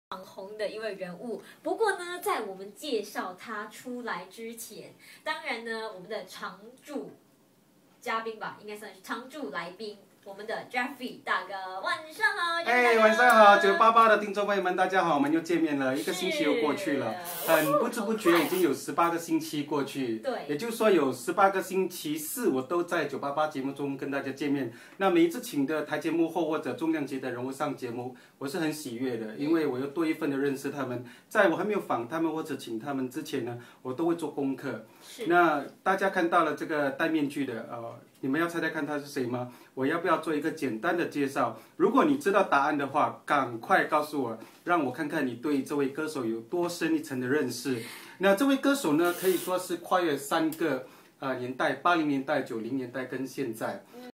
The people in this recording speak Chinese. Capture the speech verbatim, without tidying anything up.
网红的一位人物。不过呢，在我们介绍他出来之前，当然呢，我们的常驻嘉宾吧，应该算是常驻来宾。 我们的 Jeffrey 大哥，晚上好。 哎，晚上好，九八八的听众朋友们，大家好，我们又见面了，一个星期又过去了，很不知不觉已经有十八个星期过去， 对， 也就是说有十八个星期四，我都在九八八节目中跟大家见面。那每一次请的台节幕后或者重量级的人物上节目，我是很喜悦的，因为我又多一份的认识他们。在我还没有访他们或者请他们之前呢，我都会做功课。那大家看到了这个戴面具的，呃。 你们要猜猜看他是谁吗？我要不要做一个简单的介绍？如果你知道答案的话，赶快告诉我，让我看看你对这位歌手有多深一层的认识。那这位歌手呢，可以说是跨越三个呃年代，八零年代、九零年代跟现在。